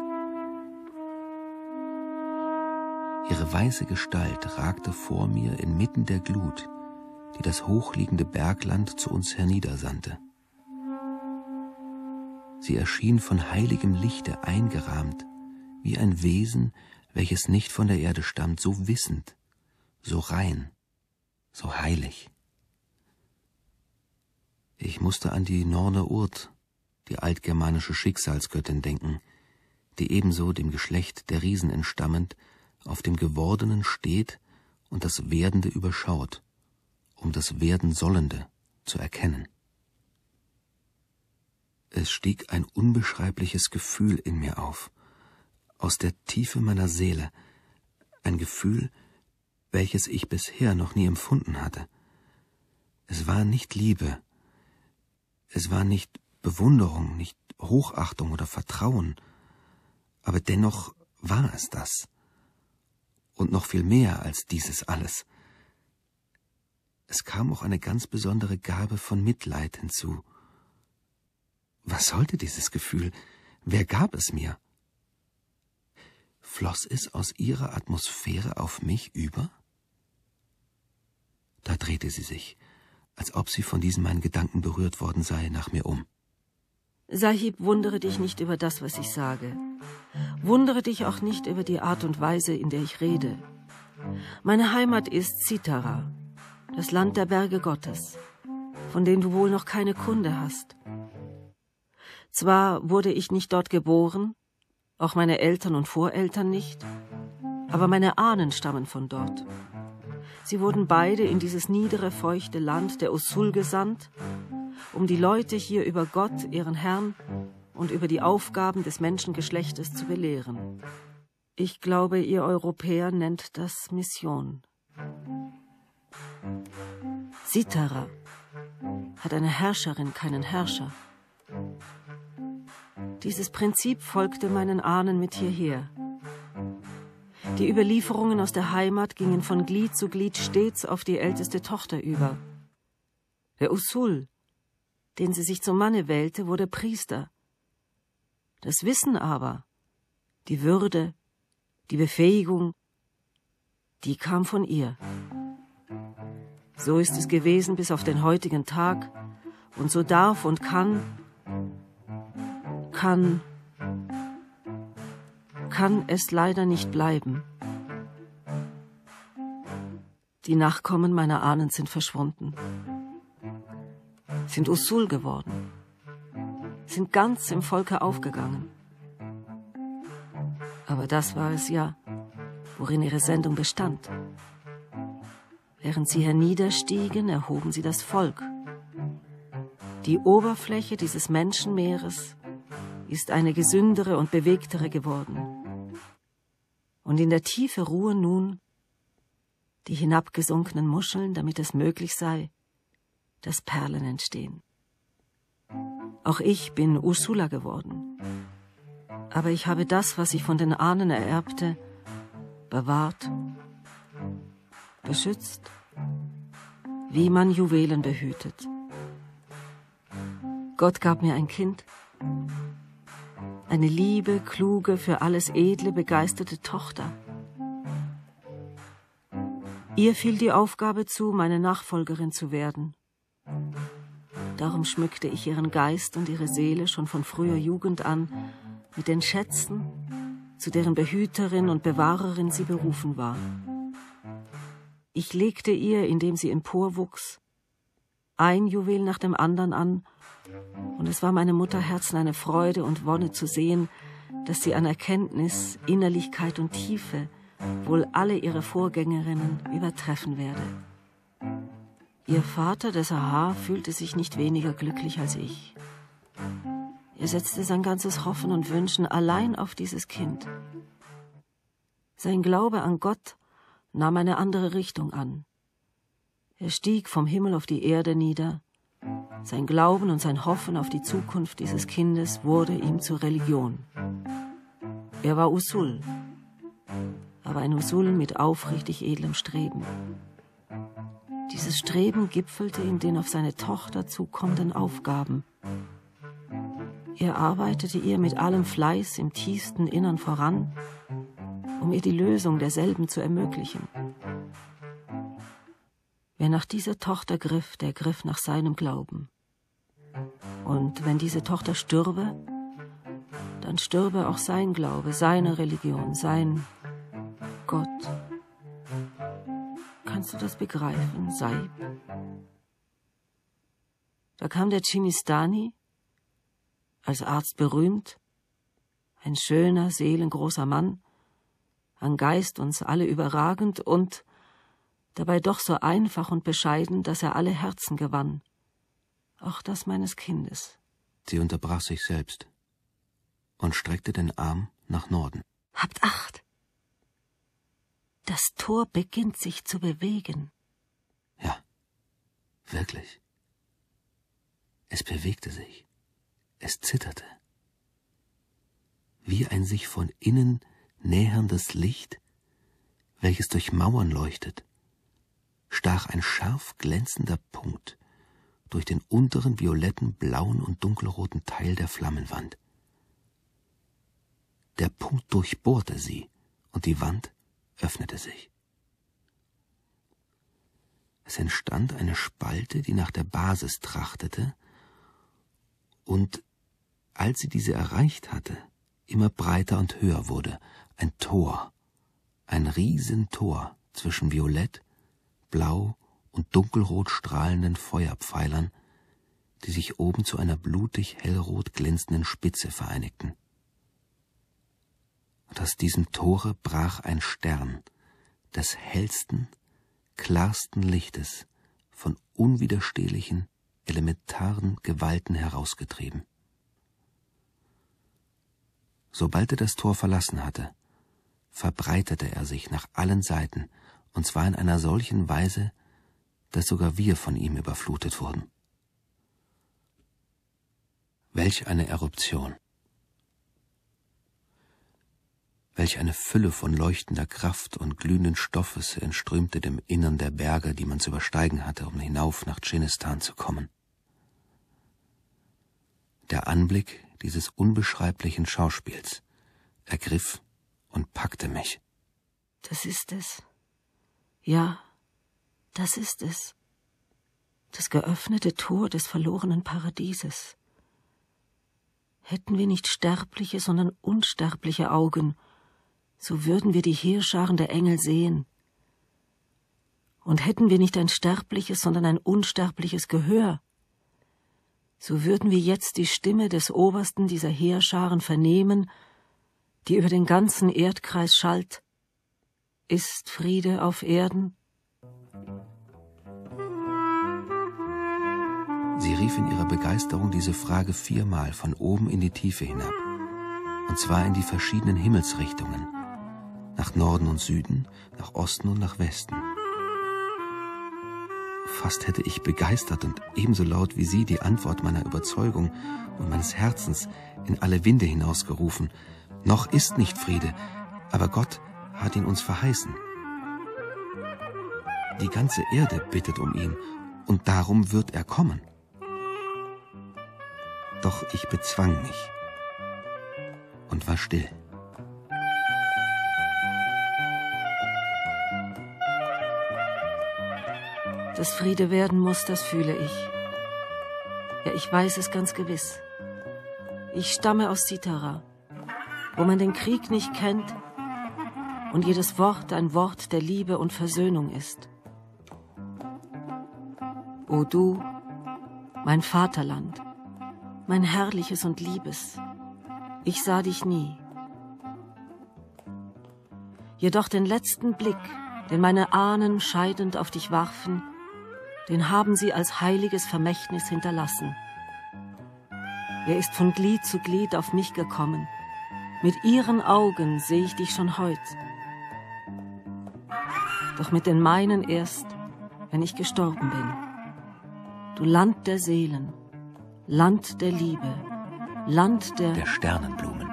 Ihre weiße Gestalt ragte vor mir inmitten der Glut, die das hochliegende Bergland zu uns herniedersandte. Sie erschien von heiligem Lichte eingerahmt, wie ein Wesen, welches nicht von der Erde stammt, so wissend, so rein, so heilig. Ich musste an die Norne Urd, die altgermanische Schicksalsgöttin, denken, die ebenso dem Geschlecht der Riesen entstammend auf dem Gewordenen steht und das Werdende überschaut, um das Werden-Sollende zu erkennen. Es stieg ein unbeschreibliches Gefühl in mir auf, aus der Tiefe meiner Seele, ein Gefühl, welches ich bisher noch nie empfunden hatte. Es war nicht Liebe, es war nicht Bewunderung, nicht Hochachtung oder Vertrauen, Aber dennoch war es das. Und noch viel mehr als dieses alles. Es kam auch eine ganz besondere Gabe von Mitleid hinzu. Was sollte dieses Gefühl? Wer gab es mir? Floss es aus ihrer Atmosphäre auf mich über? Da drehte sie sich, als ob sie von diesen meinen Gedanken berührt worden sei, nach mir um. Sahib, wundere dich nicht über das, was ich sage. Wundere dich auch nicht über die Art und Weise, in der ich rede. Meine Heimat ist Sitara, das Land der Berge Gottes, von dem du wohl noch keine Kunde hast. Zwar wurde ich nicht dort geboren, auch meine Eltern und Voreltern nicht, aber meine Ahnen stammen von dort. Sie wurden beide in dieses niedere, feuchte Land der Usul gesandt, um die Leute hier über Gott, ihren Herrn, und über die Aufgaben des Menschengeschlechtes zu belehren. Ich glaube, ihr Europäer nennt das Mission. Sitara hat eine Herrscherin, keinen Herrscher. Dieses Prinzip folgte meinen Ahnen mit hierher. Die Überlieferungen aus der Heimat gingen von Glied zu Glied stets auf die älteste Tochter über. Der Usul, den sie sich zum Manne wählte, wurde Priester. Das Wissen aber, die Würde, die Befähigung, die kam von ihr. So ist es gewesen bis auf den heutigen Tag, und so darf und kann, kann, kann es leider nicht bleiben. Die Nachkommen meiner Ahnen sind verschwunden, sind Usul geworden, sind ganz im Volke aufgegangen. Aber das war es ja, worin ihre Sendung bestand. Während sie herniederstiegen, erhoben sie das Volk. Die Oberfläche dieses Menschenmeeres ist eine gesündere und bewegtere geworden. Und in der Tiefe ruhen nun die hinabgesunkenen Muscheln, damit es möglich sei, dass Perlen entstehen. Auch ich bin Ursula geworden. Aber ich habe das, was ich von den Ahnen ererbte, bewahrt, beschützt, wie man Juwelen behütet. Gott gab mir ein Kind, eine liebe, kluge, für alles Edle begeisterte Tochter. Ihr fiel die Aufgabe zu, meine Nachfolgerin zu werden. Darum schmückte ich ihren Geist und ihre Seele schon von früher Jugend an mit den Schätzen, zu deren Behüterin und Bewahrerin sie berufen war. Ich legte ihr, indem sie emporwuchs, ein Juwel nach dem anderen an, und es war meinem Mutterherzen eine Freude und Wonne zu sehen, dass sie an Erkenntnis, Innerlichkeit und Tiefe wohl alle ihre Vorgängerinnen übertreffen werde. Ihr Vater, der Sahar, fühlte sich nicht weniger glücklich als ich. Er setzte sein ganzes Hoffen und Wünschen allein auf dieses Kind. Sein Glaube an Gott nahm eine andere Richtung an. Er stieg vom Himmel auf die Erde nieder. Sein Glauben und sein Hoffen auf die Zukunft dieses Kindes wurde ihm zur Religion. Er war Usul, aber ein Usul mit aufrichtig edlem Streben. Dieses Streben gipfelte in den auf seine Tochter zukommenden Aufgaben. Er arbeitete ihr mit allem Fleiß im tiefsten Innern voran, um ihr die Lösung derselben zu ermöglichen. Wer nach dieser Tochter griff, der griff nach seinem Glauben. Und wenn diese Tochter stürbe, dann stürbe auch sein Glaube, seine Religion, sein Gott. Kannst du das begreifen, Sahib? Da kam der Chinistani, als Arzt berühmt, ein schöner, seelengroßer Mann, an Geist uns alle überragend und dabei doch so einfach und bescheiden, dass er alle Herzen gewann, auch das meines Kindes. Sie unterbrach sich selbst und streckte den Arm nach Norden. Habt Acht! Das Tor beginnt sich zu bewegen. Ja, wirklich. Es bewegte sich. Es zitterte. wie ein sich von innen näherndes Licht, welches durch Mauern leuchtet, stach ein scharf glänzender Punkt durch den unteren violetten, blauen und dunkelroten Teil der Flammenwand. Der Punkt durchbohrte sie, und die Wand öffnete sich. Es entstand eine Spalte, die nach der Basis trachtete, und als sie diese erreicht hatte, immer breiter und höher wurde, ein Tor, ein Riesentor zwischen violett, blau und dunkelrot strahlenden Feuerpfeilern, die sich oben zu einer blutig hellrot glänzenden Spitze vereinigten. Und aus diesem Tore brach ein Stern des hellsten, klarsten Lichtes, von unwiderstehlichen, elementaren Gewalten herausgetrieben. Sobald er das Tor verlassen hatte, verbreitete er sich nach allen Seiten, und zwar in einer solchen Weise, dass sogar wir von ihm überflutet wurden. Welch eine Eruption! Welch eine Fülle von leuchtender Kraft und glühenden Stoffes entströmte dem Innern der Berge, die man zu übersteigen hatte, um hinauf nach Dschinnistan zu kommen. Der Anblick dieses unbeschreiblichen Schauspiels ergriff und packte mich. Das ist es. Ja, das ist es. Das geöffnete Tor des verlorenen Paradieses. Hätten wir nicht sterbliche, sondern unsterbliche Augen, so würden wir die Heerscharen der Engel sehen. Und hätten wir nicht ein sterbliches, sondern ein unsterbliches Gehör, so würden wir jetzt die Stimme des Obersten dieser Heerscharen vernehmen, die über den ganzen Erdkreis schallt. Ist Friede auf Erden? Sie rief in ihrer Begeisterung diese Frage viermal von oben in die Tiefe hinab, und zwar in die verschiedenen Himmelsrichtungen, nach Norden und Süden, nach Osten und nach Westen. Fast hätte ich begeistert und ebenso laut wie sie die Antwort meiner Überzeugung und meines Herzens in alle Winde hinausgerufen: Noch ist nicht Friede, aber Gott hat ihn uns verheißen. Die ganze Erde bittet um ihn, und darum wird er kommen. Doch ich bezwang mich und war still. Dass Friede werden muss, das fühle ich. Ja, ich weiß es ganz gewiss. Ich stamme aus Sitara, wo man den Krieg nicht kennt und jedes Wort ein Wort der Liebe und Versöhnung ist. O du, mein Vaterland, mein herrliches und liebes, ich sah dich nie. Jedoch den letzten Blick, den meine Ahnen scheidend auf dich warfen, den haben sie als heiliges Vermächtnis hinterlassen. Er ist von Glied zu Glied auf mich gekommen. Mit ihren Augen sehe ich dich schon heut. Doch mit den meinen erst, wenn ich gestorben bin. Du Land der Seelen, Land der Liebe, Land der... Der Sternenblumen.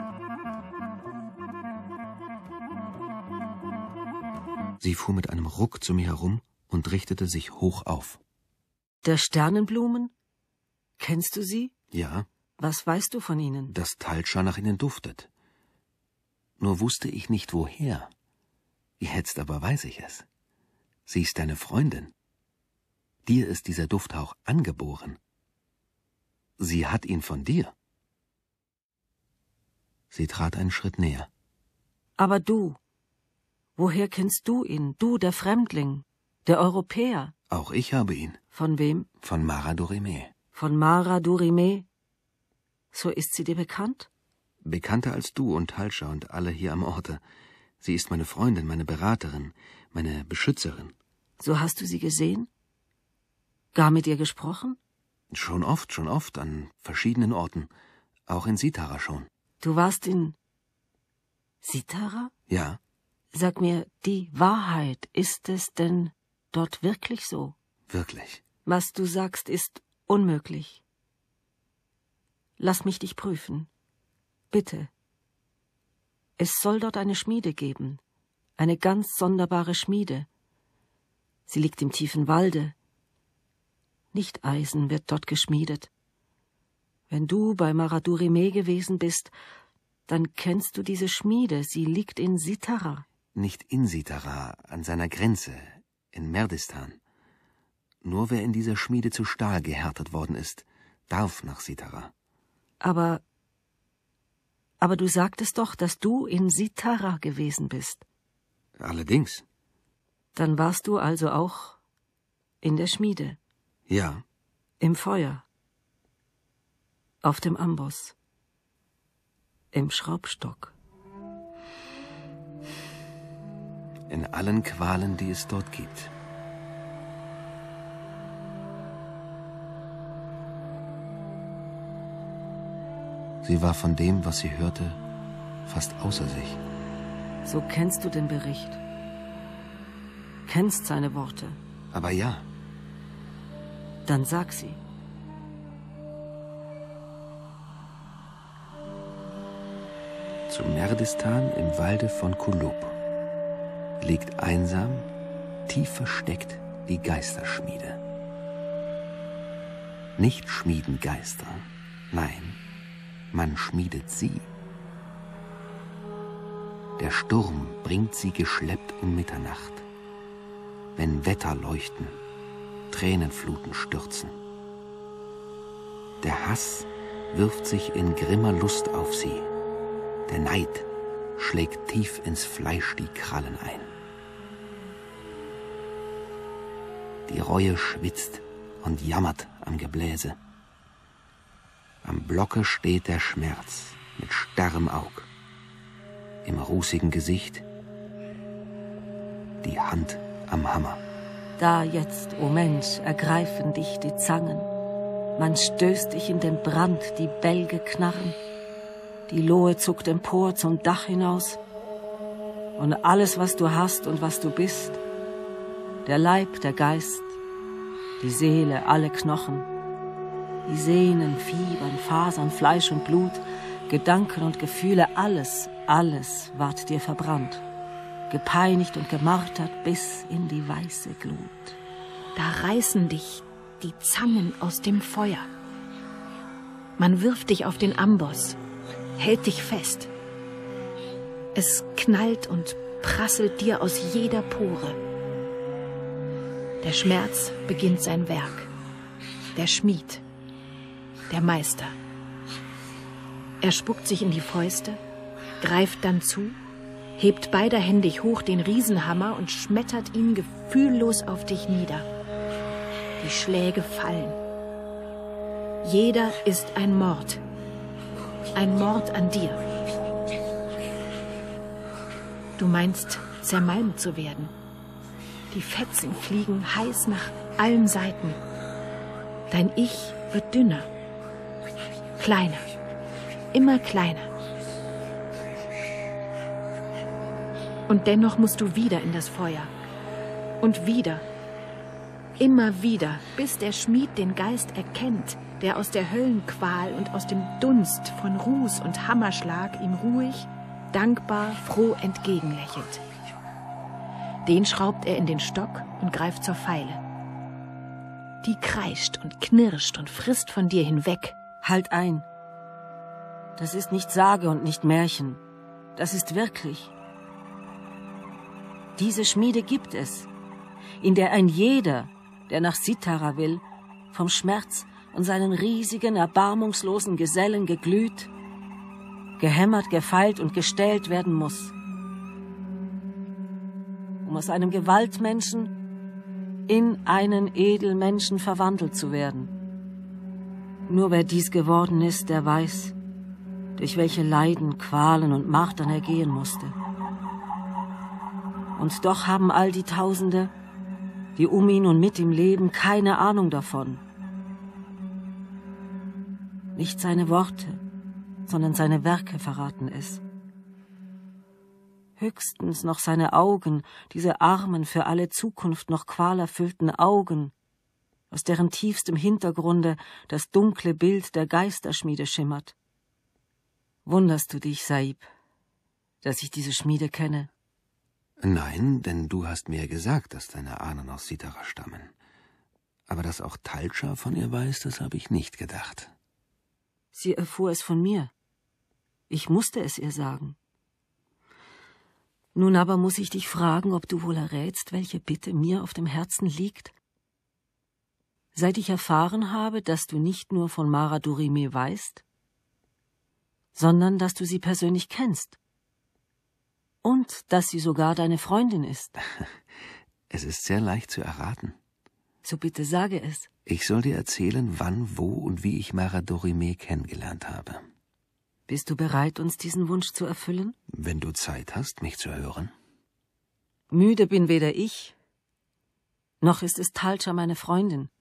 Sie fuhr mit einem Ruck zu mir herum und richtete sich hoch auf. Der Sternenblumen? Kennst du sie? Ja. Was weißt du von ihnen? Dass Talscha nach ihnen duftet. Nur wusste ich nicht, woher. Jetzt aber weiß ich es. Sie ist deine Freundin. Dir ist dieser Dufthauch angeboren. Sie hat ihn von dir. Sie trat einen Schritt näher. Aber du, woher kennst du ihn? Du, der Fremdling, der Europäer. Auch ich habe ihn. Von wem? Von Mara Dorimé. Von Mara Dorimé? So ist sie dir bekannt? Bekannter als du und Talscha und alle hier am Orte. Sie ist meine Freundin, meine Beraterin, meine Beschützerin. So hast du sie gesehen? Gar mit ihr gesprochen? Schon oft, schon oft, an verschiedenen Orten. Auch in Sitara schon. Du warst in Sitara? Ja. Sag mir, die Wahrheit, ist es denn dort wirklich so? Wirklich. Was du sagst, ist unmöglich. Lass mich dich prüfen. Bitte. Es soll dort eine Schmiede geben, eine ganz sonderbare Schmiede. Sie liegt im tiefen Walde. Nicht Eisen wird dort geschmiedet. Wenn du bei Maradurime gewesen bist, dann kennst du diese Schmiede. Sie liegt in Sitara. Nicht in Sitara, an seiner Grenze, in Merdistan. Nur wer in dieser Schmiede zu Stahl gehärtet worden ist, darf nach Sitara. Aber, aber du sagtest doch, dass du in Sitara gewesen bist. Allerdings. Dann warst du also auch in der Schmiede. Ja. Im Feuer. Auf dem Amboss. Im Schraubstock. In allen Qualen, die es dort gibt. Sie war von dem, was sie hörte, fast außer sich. So kennst du den Bericht. Kennst seine Worte. Aber ja. Dann sag sie. Zu Merdistan im Walde von Kulub liegt einsam, tief versteckt die Geisterschmiede. Nicht schmieden Geister, nein, man schmiedet sie. Der Sturm bringt sie geschleppt um Mitternacht, wenn Wetter leuchten, Tränenfluten stürzen. Der Hass wirft sich in grimmer Lust auf sie, der Neid schlägt tief ins Fleisch die Krallen ein. Die Reue schwitzt und jammert am Gebläse. Am Blocke steht der Schmerz mit starrem Aug. Im rußigen Gesicht die Hand am Hammer. Da jetzt, o Mensch, ergreifen dich die Zangen. Man stößt dich in den Brand, die Bälge knarren. Die Lohe zuckt empor zum Dach hinaus. Und alles, was du hast und was du bist, der Leib, der Geist, die Seele, alle Knochen, die Sehnen, Fiebern, Fasern, Fleisch und Blut, Gedanken und Gefühle, alles, alles ward dir verbrannt, gepeinigt und gemartert bis in die weiße Glut. Da reißen dich die Zangen aus dem Feuer. Man wirft dich auf den Amboss, hält dich fest. Es knallt und prasselt dir aus jeder Pore. Der Schmerz beginnt sein Werk. Der Schmied, der Meister. Er spuckt sich in die Fäuste, greift dann zu, hebt beiderhändig hoch den Riesenhammer und schmettert ihn gefühllos auf dich nieder. Die Schläge fallen. Jeder ist ein Mord. Ein Mord an dir. Du meinst, zermalmt zu werden. Die Fetzen fliegen heiß nach allen Seiten. Dein Ich wird dünner, kleiner, immer kleiner. Und dennoch musst du wieder in das Feuer. Und wieder, immer wieder, bis der Schmied den Geist erkennt, der aus der Höllenqual und aus dem Dunst von Ruß und Hammerschlag ihm ruhig, dankbar, froh entgegenlächelt. Den schraubt er in den Stock und greift zur Feile. Die kreischt und knirscht und frisst von dir hinweg. Halt ein. Das ist nicht Sage und nicht Märchen. Das ist wirklich. Diese Schmiede gibt es, in der ein jeder, der nach Sitara will, vom Schmerz und seinen riesigen, erbarmungslosen Gesellen geglüht, gehämmert, gefeilt und gestählt werden muss, um aus einem Gewaltmenschen in einen Edelmenschen verwandelt zu werden. Nur wer dies geworden ist, der weiß, durch welche Leiden, Qualen und Martern er gehen musste. Und doch haben all die Tausende, die um ihn und mit ihm leben, keine Ahnung davon. Nicht seine Worte, sondern seine Werke verraten es. Höchstens noch seine Augen, diese armen, für alle Zukunft noch qualerfüllten Augen, aus deren tiefstem Hintergrunde das dunkle Bild der Geisterschmiede schimmert. Wunderst du dich, Saib, dass ich diese Schmiede kenne? Nein, denn du hast mir gesagt, dass deine Ahnen aus Sitara stammen. Aber dass auch Talcha von ihr weiß, das habe ich nicht gedacht. Sie erfuhr es von mir. Ich musste es ihr sagen. Nun aber muss ich dich fragen, ob du wohl errätst, welche Bitte mir auf dem Herzen liegt? Seit ich erfahren habe, dass du nicht nur von Mara Dorime weißt, sondern dass du sie persönlich kennst. Und dass sie sogar deine Freundin ist. Es ist sehr leicht zu erraten. So bitte sage es. Ich soll dir erzählen, wann, wo und wie ich Mara Dorime kennengelernt habe. Bist du bereit, uns diesen Wunsch zu erfüllen? Wenn du Zeit hast, mich zu hören. Müde bin weder ich, noch ist es Talcha meine Freundin.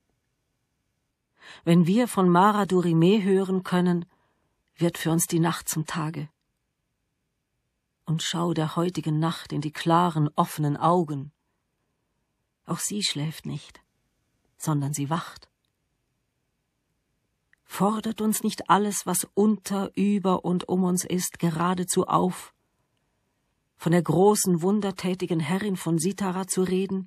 Wenn wir von Mara Dorime hören können, wird für uns die Nacht zum Tage. Und schau der heutigen Nacht in die klaren, offenen Augen. Auch sie schläft nicht, sondern sie wacht. Fordert uns nicht alles, was unter, über und um uns ist, geradezu auf, von der großen, wundertätigen Herrin von Sitara zu reden?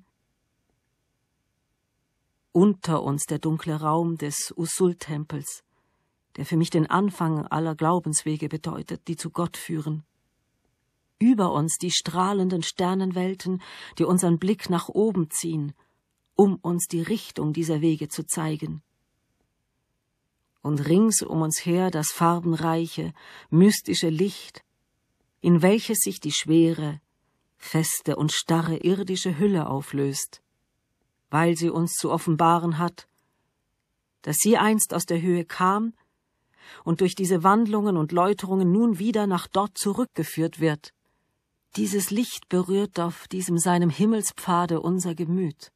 Unter uns der dunkle Raum des Usul-Tempels, der für mich den Anfang aller Glaubenswege bedeutet, die zu Gott führen. Über uns die strahlenden Sternenwelten, die unseren Blick nach oben ziehen, um uns die Richtung dieser Wege zu zeigen. Und rings um uns her das farbenreiche, mystische Licht, in welches sich die schwere, feste und starre irdische Hülle auflöst, weil sie uns zu offenbaren hat, dass sie einst aus der Höhe kam und durch diese Wandlungen und Läuterungen nun wieder nach dort zurückgeführt wird. Dieses Licht berührt auf diesem seinem Himmelspfade unser Gemüt.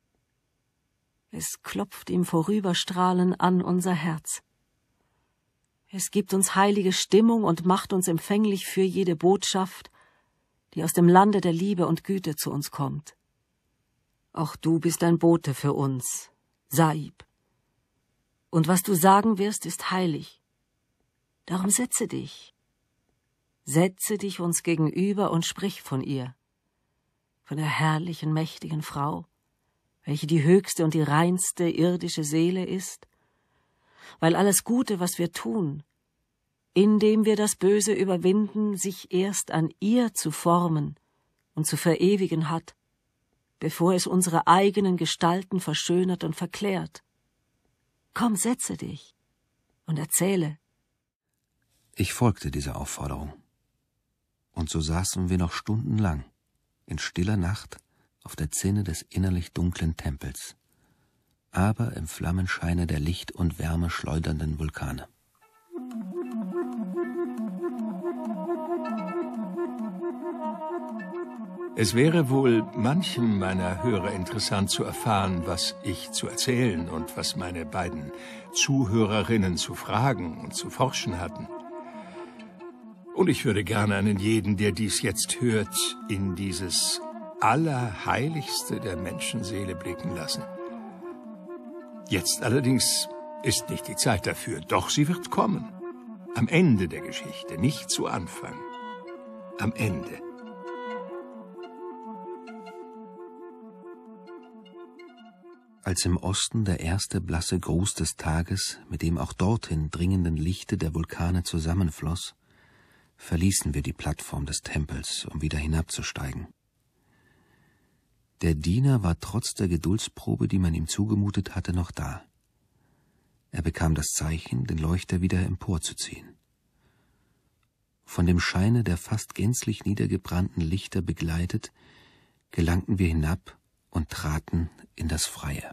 Es klopft im Vorüberstrahlen an unser Herz. Es gibt uns heilige Stimmung und macht uns empfänglich für jede Botschaft, die aus dem Lande der Liebe und Güte zu uns kommt. Auch du bist ein Bote für uns, Saib. Und was du sagen wirst, ist heilig. Darum setze dich. Setze dich uns gegenüber und sprich von ihr, von der herrlichen, mächtigen Frau, welche die höchste und die reinste irdische Seele ist, weil alles Gute, was wir tun, indem wir das Böse überwinden, sich erst an ihr zu formen und zu verewigen hat, bevor es unsere eigenen Gestalten verschönert und verklärt. Komm, setze dich und erzähle. Ich folgte dieser Aufforderung. Und so saßen wir noch stundenlang, in stiller Nacht, auf der Zinne des innerlich dunklen Tempels, aber im Flammenscheine der Licht und Wärme schleudernden Vulkane. Es wäre wohl manchem meiner Hörer interessant zu erfahren, was ich zu erzählen und was meine beiden Zuhörerinnen zu fragen und zu forschen hatten. Und ich würde gerne einen jeden, der dies jetzt hört, in dieses Allerheiligste der Menschenseele blicken lassen. Jetzt allerdings ist nicht die Zeit dafür, doch sie wird kommen. Am Ende der Geschichte, nicht zu Anfang. Am Ende. Als im Osten der erste blasse Gruß des Tages mit dem auch dorthin dringenden Lichte der Vulkane zusammenfloss, verließen wir die Plattform des Tempels, um wieder hinabzusteigen. Der Diener war trotz der Geduldsprobe, die man ihm zugemutet hatte, noch da. Er bekam das Zeichen, den Leuchter wieder emporzuziehen. Von dem Scheine der fast gänzlich niedergebrannten Lichter begleitet, gelangten wir hinab und traten in das Freie.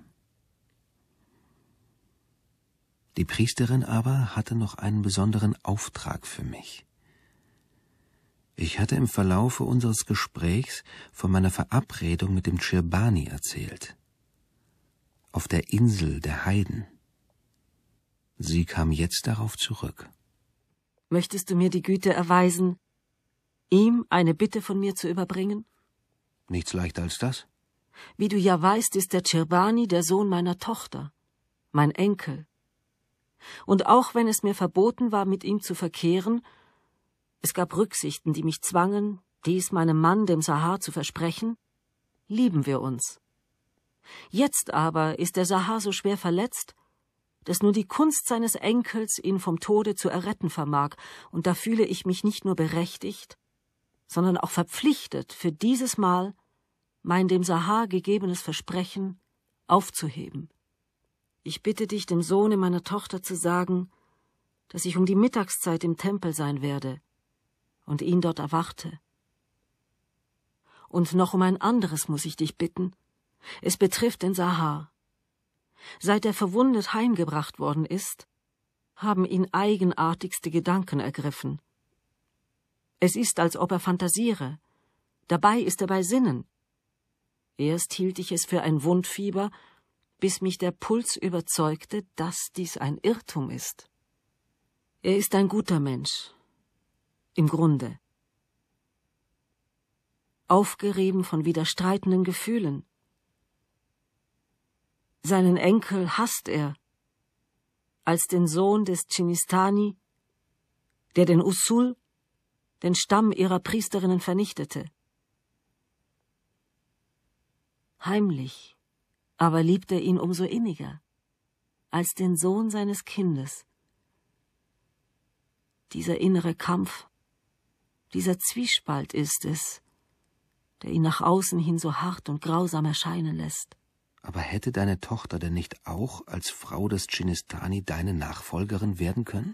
Die Priesterin aber hatte noch einen besonderen Auftrag für mich. Ich hatte im Verlaufe unseres Gesprächs von meiner Verabredung mit dem Chirbani erzählt. Auf der Insel der Heiden. Sie kam jetzt darauf zurück. Möchtest du mir die Güte erweisen, ihm eine Bitte von mir zu überbringen? Nichts leichter als das? Wie du ja weißt, ist der Chirbani der Sohn meiner Tochter, mein Enkel. Und auch wenn es mir verboten war, mit ihm zu verkehren, Es gab Rücksichten, die mich zwangen, dies meinem Mann, dem Sahar, zu versprechen, lieben wir uns. Jetzt aber ist der Sahar so schwer verletzt, dass nur die Kunst seines Enkels ihn vom Tode zu erretten vermag, und da fühle ich mich nicht nur berechtigt, sondern auch verpflichtet, für dieses Mal mein dem Sahar gegebenes Versprechen aufzuheben. Ich bitte dich, dem Sohne meiner Tochter zu sagen, dass ich um die Mittagszeit im Tempel sein werde und ihn dort erwarte. Und noch um ein anderes muss ich dich bitten. Es betrifft den Sahar. Seit er verwundet heimgebracht worden ist, haben ihn eigenartigste Gedanken ergriffen. Es ist, als ob er fantasiere. Dabei ist er bei Sinnen. Erst hielt ich es für ein Wundfieber, bis mich der Puls überzeugte, dass dies ein Irrtum ist. Er ist ein guter Mensch, im Grunde. Aufgerieben von widerstreitenden Gefühlen. Seinen Enkel hasst er, als den Sohn des Chinistani, der den Usul, den Stamm ihrer Priesterinnen, vernichtete. Heimlich, aber liebt er ihn umso inniger, als den Sohn seines Kindes. Dieser innere Kampf, dieser Zwiespalt ist es, der ihn nach außen hin so hart und grausam erscheinen lässt. Aber hätte deine Tochter denn nicht auch als Frau des Chinistani deine Nachfolgerin werden können?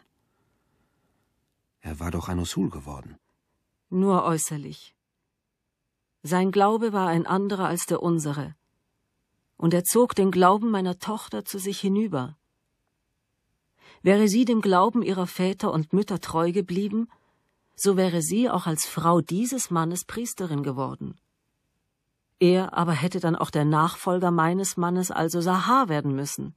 Er war doch ein Usul geworden. Nur äußerlich. Sein Glaube war ein anderer als der unsere, und er zog den Glauben meiner Tochter zu sich hinüber. Wäre sie dem Glauben ihrer Väter und Mütter treu geblieben, so wäre sie auch als Frau dieses Mannes Priesterin geworden. Er aber hätte dann auch der Nachfolger meines Mannes, also Sahar, werden müssen.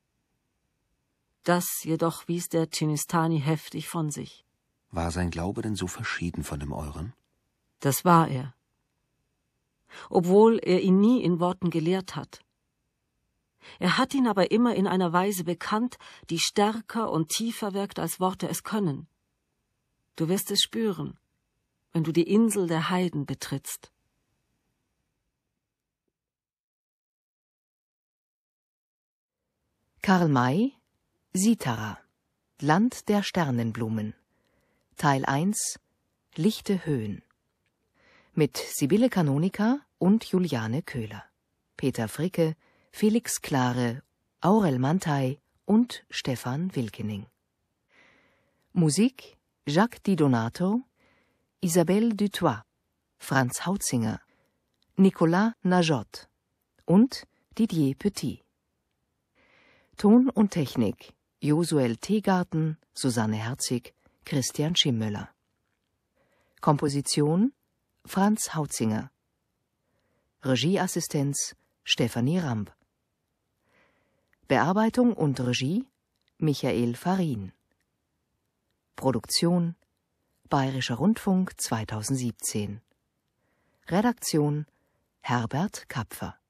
Das jedoch wies der Chinistani heftig von sich. War sein Glaube denn so verschieden von dem euren? Das war er. Obwohl er ihn nie in Worten gelehrt hat. Er hat ihn aber immer in einer Weise bekannt, die stärker und tiefer wirkt, als Worte es können. Du wirst es spüren, wenn du die Insel der Heiden betrittst. Karl May, Sitara, Land der Sternenblumen. Teil eins, Lichte Höhen. Mit Sibylle Kanonika und Juliane Köhler. Peter Fricke, Felix Klare, Aurel Mantei und Stefan Wilkening. Musik Jacques Di Donato, Isabelle Dutoit, Franz Hautzinger, Nicolas Najot und Didier Petit. Ton und Technik Josuel Teegarten, Susanne Herzig, Christian Schimmöller. Komposition Franz Hautzinger. Regieassistenz Stefanie Ramb. Bearbeitung und Regie Michael Farin. Produktion Bayerischer Rundfunk zweitausendsiebzehn. Redaktion Herbert Kapfer.